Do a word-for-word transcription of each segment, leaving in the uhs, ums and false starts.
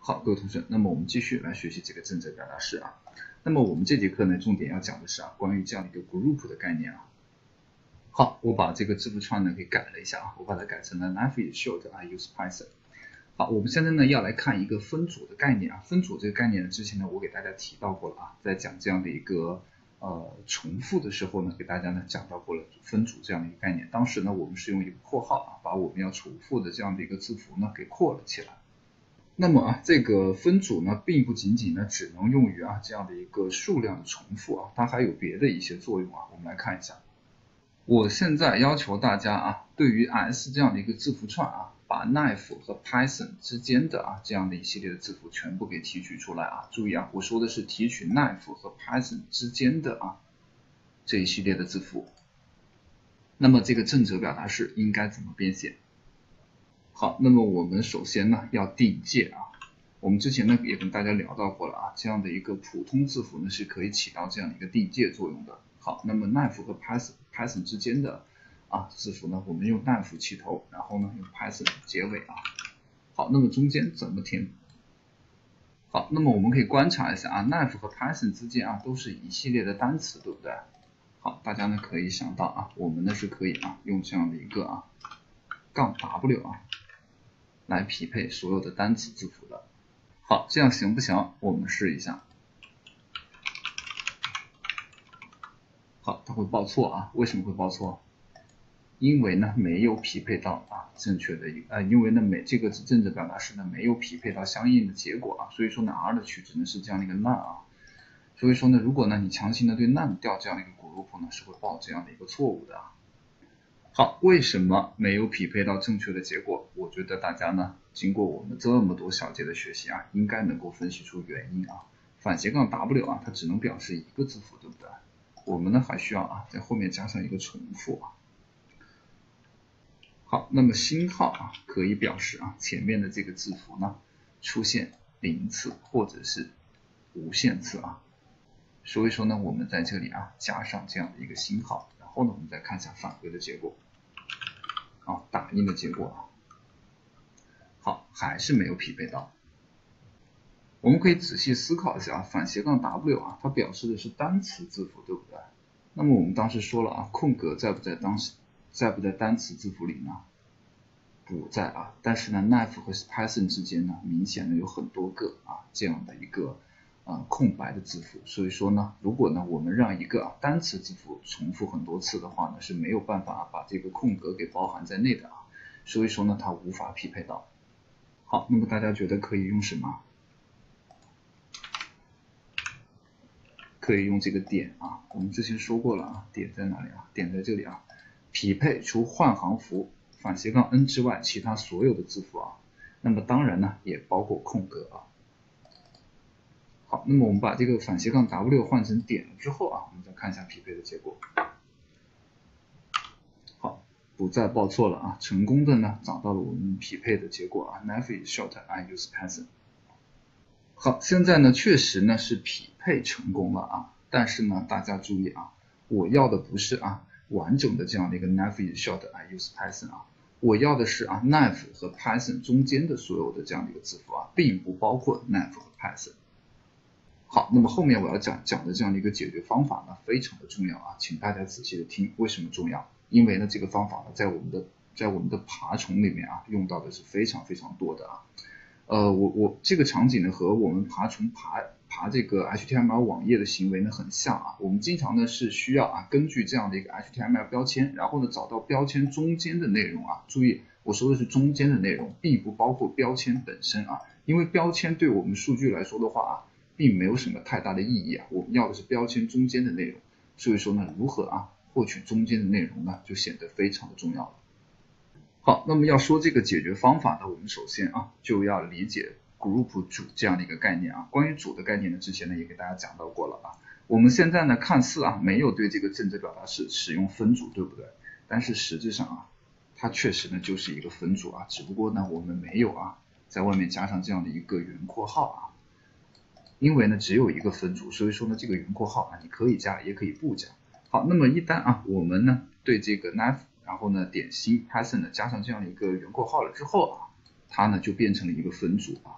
好，各位同学，那么我们继续来学习这个正则表达式啊。那么我们这节课呢，重点要讲的是啊，关于这样的一个 group 的概念啊。好，我把这个字符串呢给改了一下啊，我把它改成了 knife is short, I use Python。好，我们现在呢要来看一个分组的概念啊。分组这个概念呢，之前呢我给大家提到过了啊，在讲这样的一个呃重复的时候呢，给大家呢讲到过了分组这样的一个概念。当时呢我们是用一个括号啊，把我们要重复的这样的一个字符呢给括了起来。那么啊，这个分组呢，并不仅仅呢只能用于啊这样的一个数量的重复啊，它还有别的一些作用啊。我们来看一下，我现在要求大家啊，对于 S 这样的一个字符串啊，把 knife 和 Python 之间的啊这样的一系列的字符全部给提取出来啊。注意啊，我说的是提取 knife 和 Python 之间的啊这一系列的字符。那么这个正则表达式应该怎么编写？好，那么我们首先呢要定界啊，我们之前呢也跟大家聊到过了啊，这样的一个普通字符呢是可以起到这样的一个定界作用的。好，那么 knife 和 Python Python 之间的啊字符呢，我们用 knife 起头，然后呢用 Python 结尾啊。好，那么中间怎么填？好，那么我们可以观察一下啊 ，knife 和 Python 之间啊都是一系列的单词，对不对？好，大家呢可以想到啊，我们呢是可以啊用这样的一个啊杠 W 啊。来匹配所有的单词字符的。好，这样行不行？我们试一下。好，它会报错啊，为什么会报错？因为呢没有匹配到啊正确的一个呃，因为呢每这个正则表达式呢没有匹配到相应的结果啊，所以说呢 R 的取值呢是这样的一个 none 啊，所以说呢如果呢你强行的对 none 调这样的一个 group 呢是会报这样的一个错误的啊。好，为什么没有匹配到正确的结果？我觉得大家呢，经过我们这么多小节的学习啊，应该能够分析出原因啊。反斜杠 W 啊，它只能表示一个字符，对不对？我们呢还需要啊，在后面加上一个重复啊。好，那么星号啊，可以表示啊前面的这个字符呢出现零次或者是无限次啊。所以说呢，我们在这里啊加上这样的一个星号，然后呢，我们再看一下返回的结果。啊，打印的结果啊，好，还是没有匹配到。我们可以仔细思考一下啊，反斜杠 W 啊，它表示的是单词字符，对不对？那么我们当时说了啊，空格在不在当时在不在单词字符里呢？不在啊，但是呢 ，knife 和 Python 之间呢，明显的有很多个啊这样的一个呃空白的字符，所以说呢，如果呢我们让一个、啊、单词字符重复很多次的话呢，是没有办法、啊、把这个空格给包含在内的啊，所以说呢它无法匹配到。好，那么大家觉得可以用什么？可以用这个点啊，我们之前说过了啊，点在哪里啊？点在这里啊，匹配除换行符反斜杠 n 之外其他所有的字符啊，那么当然呢也包括空格啊。好，那么我们把这个反斜杠 W 换成点了之后啊，我们再看一下匹配的结果。好，不再报错了啊，成功的呢找到了我们匹配的结果啊 ，knife is short, I use Python。好，现在呢确实呢是匹配成功了啊，但是呢大家注意啊，我要的不是啊完整的这样的一个 knife is short, I use Python 啊，我要的是啊 knife 和 Python 中间的所有的这样的一个字符啊，并不包括 knife 和 Python。好，那么后面我要讲讲的这样的一个解决方法呢，非常的重要啊，请大家仔细的听。为什么重要？因为呢这个方法呢，在我们的在我们的爬虫里面啊，用到的是非常非常多的啊。呃，我我这个场景呢和我们爬虫爬爬这个 H T M L 网页的行为呢很像啊。我们经常呢是需要啊根据这样的一个 H T M L 标签，然后呢找到标签中间的内容啊。注意，我说的是中间的内容，并不包括标签本身啊。因为标签对我们数据来说的话啊，并没有什么太大的意义啊。我们要的是标签中间的内容，所以说呢，如何啊获取中间的内容呢，就显得非常的重要了。好，那么要说这个解决方法呢，我们首先啊就要理解 group 组这样的一个概念啊。关于组的概念呢，之前呢也给大家讲到过了啊。我们现在呢看似啊没有对这个正则表达式使用分组，对不对？但是实质上啊，它确实呢就是一个分组啊，只不过呢我们没有啊在外面加上这样的一个圆括号啊。因为呢只有一个分组，所以说呢这个圆括号啊你可以加也可以不加。好，那么一旦啊我们呢对这个 knife然后呢点心 Python 呢加上这样的一个圆括号了之后啊，它呢就变成了一个分组啊。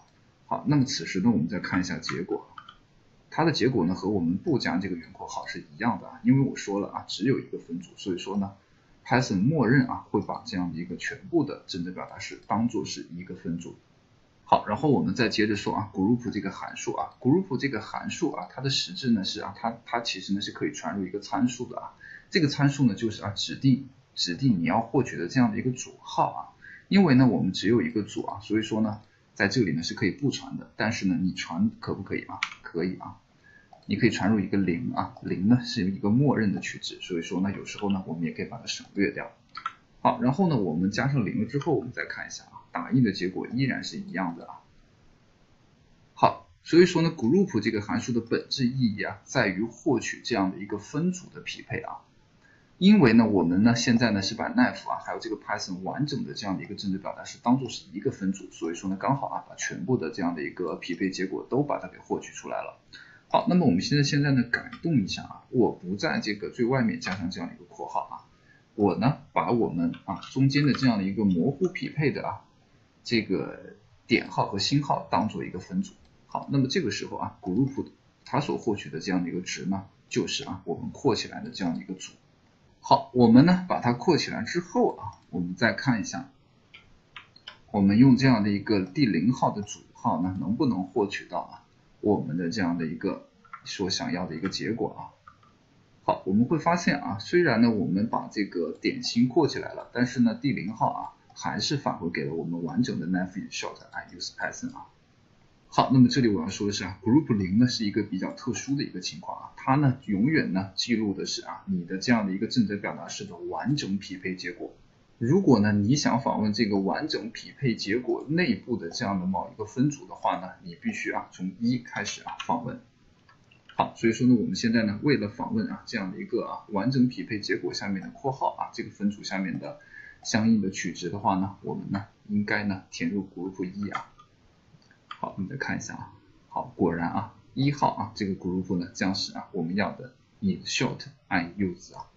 好，那么此时呢，我们再看一下结果，它的结果呢和我们不加这个圆括号是一样的啊，因为我说了啊，只有一个分组，所以说呢 Python 默认啊会把这样的一个全部的正则表达式当做是一个分组。好，然后我们再接着说啊 ，group 这个函数啊 ，group 这个函数啊，它的实质呢是啊，它它其实呢是可以传入一个参数的啊，这个参数呢就是啊指定指定你要获取的这样的一个组号啊，因为呢我们只有一个组啊，所以说呢在这里呢是可以不传的，但是呢你传可不可以啊？可以啊，你可以传入一个零啊，零呢是一个默认的取值，所以说呢有时候呢我们也可以把它省略掉。好，然后呢我们加上零了之后，我们再看一下啊。打印的结果依然是一样的啊。好，所以说呢 ，group 这个函数的本质意义啊，在于获取这样的一个分组的匹配啊。因为呢，我们呢现在呢是把 knife 啊，还有这个 Python 完整的这样的一个正则表达式当做是一个分组，所以说呢，刚好啊把全部的这样的一个匹配结果都把它给获取出来了。好，那么我们现在现在呢改动一下啊，我不在这个最外面加上这样的一个括号啊，我呢把我们啊中间的这样的一个模糊匹配的啊。这个点号和星号当做一个分组。好，那么这个时候啊 ，group 它所获取的这样的一个值呢，就是啊我们括起来的这样的一个组。好，我们呢把它括起来之后啊，我们再看一下，我们用这样的一个第零号的组号呢，能不能获取到啊我们的这样的一个所想要的一个结果啊？好，我们会发现啊，虽然呢我们把这个点星括起来了，但是呢第零号啊。还是返回给了我们完整的 knife in short I use Python 啊。好，那么这里我要说的是啊 ，group 零呢是一个比较特殊的一个情况啊，它呢永远呢记录的是啊你的这样的一个正则表达式的完整匹配结果。如果呢你想访问这个完整匹配结果内部的这样的某一个分组的话呢，你必须啊从一开始啊访问。好，所以说呢我们现在呢为了访问啊这样的一个啊完整匹配结果下面的括号啊这个分组下面的。相应的取值的话呢，我们呢应该呢填入 group 一啊。好，我们再看一下啊。好，果然啊，一号啊这个 group 呢将是啊我们要的 in short I use 啊。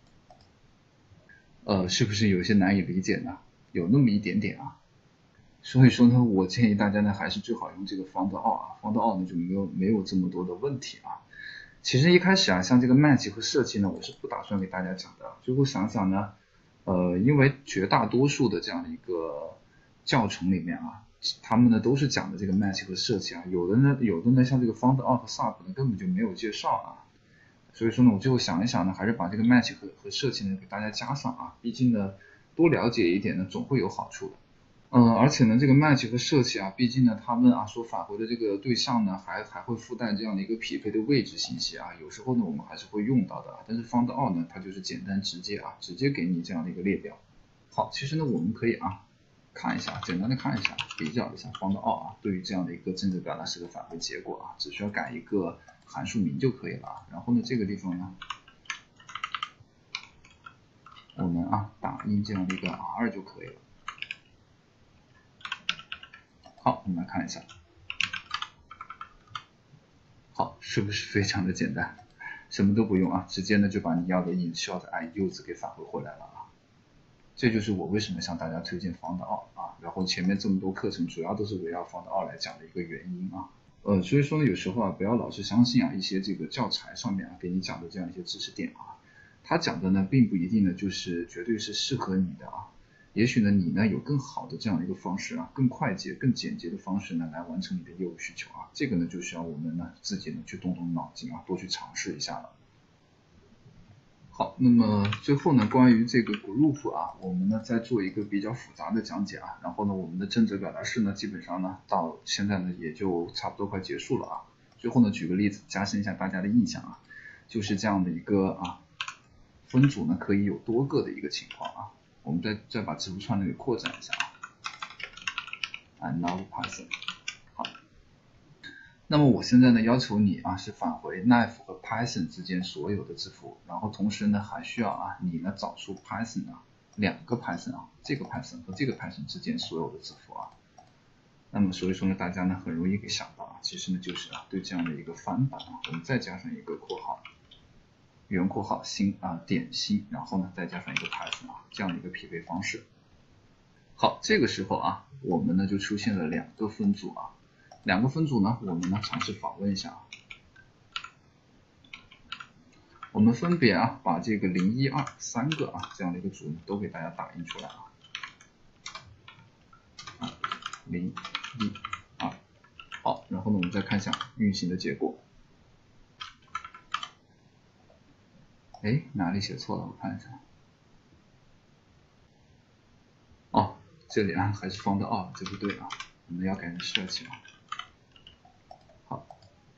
呃，是不是有些难以理解呢？有那么一点点啊。所以说呢，我建议大家呢还是最好用这个 found all 啊 ，found all 呢就没有没有这么多的问题啊。其实一开始啊，像这个 match 和设计呢，我是不打算给大家讲的。最后想想呢。呃，因为绝大多数的这样的一个教程里面啊，他们呢都是讲的这个 match 和设计啊，有的呢有的呢像这个 found out sub 呢根本就没有介绍啊，所以说呢我最后想一想呢，还是把这个 match 和和设计呢给大家加上啊，毕竟呢多了解一点呢总会有好处的。嗯、呃，而且呢，这个 match 和设计啊，毕竟呢，他们啊所返回的这个对象呢，还还会附带这样的一个匹配的位置信息啊，有时候呢，我们还是会用到的。但是 found out 呢，它就是简单直接啊，直接给你这样的一个列表。好，其实呢，我们可以啊看一下，简单的看一下，比较一下 found out 啊，对于这样的一个正则表达式的返回结果啊，只需要改一个函数名就可以了。然后呢，这个地方呢，我们啊打印这样的一个 R 就可以了。好，我们来看一下，好，是不是非常的简单？什么都不用啊，直接呢就把你要的 in short I use 给返回回来了啊。这就是我为什么向大家推荐 found out 啊，然后前面这么多课程主要都是围绕 found out 来讲的一个原因啊。呃，所以说呢，有时候啊，不要老是相信啊一些这个教材上面啊给你讲的这样一些知识点啊，他讲的呢并不一定呢就是绝对是适合你的啊。也许呢，你呢有更好的这样的一个方式啊，更快捷、更简洁的方式呢，来完成你的业务需求啊。这个呢，就需要我们呢自己呢去动动脑筋啊，多去尝试一下了。好，那么最后呢，关于这个 group 啊，我们呢再做一个比较复杂的讲解啊。然后呢，我们的正则表达式呢，基本上呢到现在呢也就差不多快结束了啊。最后呢，举个例子，加深一下大家的印象啊，就是这样的一个啊分组呢可以有多个的一个情况啊。我们再再把字符串呢给扩展一下啊 ，and now Python。好，那么我现在呢要求你啊是返回 knife 和 Python 之间所有的字符，然后同时呢还需要啊你呢找出 Python 啊两个 Python 啊这个 Python 和这个 Python 之间所有的字符啊。那么所以说呢大家呢很容易给想到啊，其实呢就是啊对这样的一个翻版啊，我们再加上一个括号。圆括号星啊点星，然后呢再加上一个 Python 啊这样的一个匹配方式。好，这个时候啊，我们呢就出现了两个分组啊， 两个分组呢，我们呢尝试访问一下啊。我们分别啊把这个零一二三个啊这样的一个组呢都给大家打印出来啊。零一二，好，然后呢我们再看一下运行的结果。哎，哪里写错了？我看一下。哦，这里啊还是方的二，这不对啊，我们要改成设计啊。好，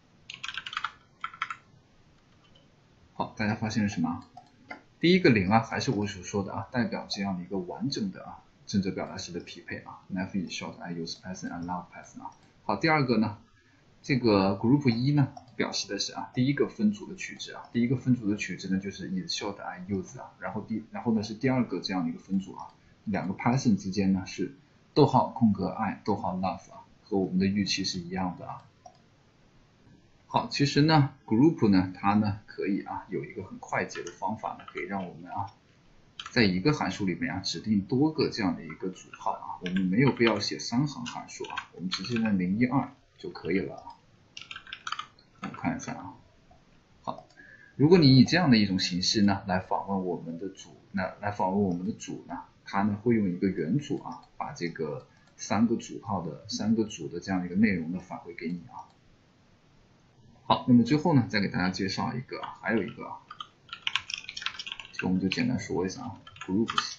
好，大家发现了什么？第一个零啊，还是我所说的啊，代表这样的一个完整的啊正则表达式的匹配啊 ，nef is short I use Python and love Python 啊。好，第二个呢，这个 group 一呢，表示的是啊第一个分组的取值啊，第一个分组的取值呢就是 is short I use 啊，然后第然后呢是第二个这样的一个分组啊，两个 Python 之间呢是逗号空格 I 逗号 love 啊，和我们的预期是一样的啊。好，其实呢 ，group 呢，它呢可以啊有一个很快捷的方法呢，可以让我们啊在一个函数里面啊指定多个这样的一个组号啊，我们没有必要写三行函数啊，我们直接用零一二就可以了啊。我们看一下啊，好，如果你以这样的一种形式呢来访问我们的组，那来访问我们的组呢，它呢会用一个元组啊，把这个三个组号的三个组的这样一个内容呢返回给你啊。好，那么最后呢，再给大家介绍一个，还有一个，这个我们就简单说一下啊 ，groups。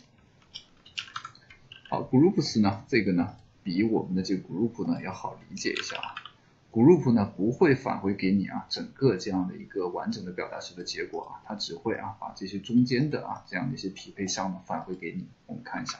好 ，groups 呢，这个呢，比我们的这个 group 呢要好理解一下啊。group 呢不会返回给你啊整个这样的一个完整的表达式的结果啊，它只会啊把这些中间的啊这样的一些匹配项呢返回给你。我们看一下，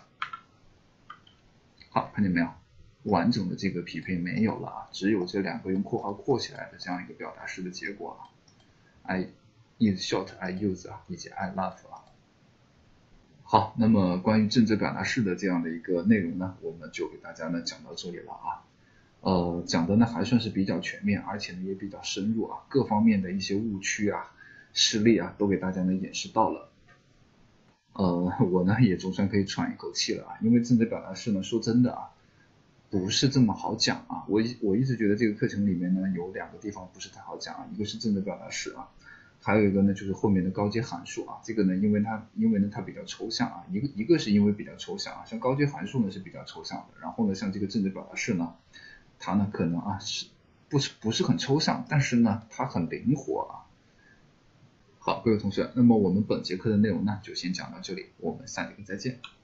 好，看见没有？完整的这个匹配没有了啊，只有这两个用括号括起来的这样一个表达式的结果啊 ，I is short I use 啊，以及 I love 啊。好，那么关于正则表达式的这样的一个内容呢，我们就给大家呢讲到这里了啊。呃，讲的呢还算是比较全面，而且呢也比较深入啊，各方面的一些误区啊、事例啊，都给大家呢演示到了。呃，我呢也总算可以喘一口气了啊，因为正则表达式呢，说真的啊。不是这么好讲啊，我我一直觉得这个课程里面呢有两个地方不是太好讲啊，一个是正则表达式啊，还有一个呢就是后面的高阶函数啊，这个呢因为它因为呢它比较抽象啊，一个一个是因为比较抽象啊，像高阶函数呢是比较抽象的，然后呢像这个正则表达式呢，它呢可能啊是不是不是很抽象，但是呢它很灵活啊。好，各位同学，那么我们本节课的内容呢就先讲到这里，我们下节课再见。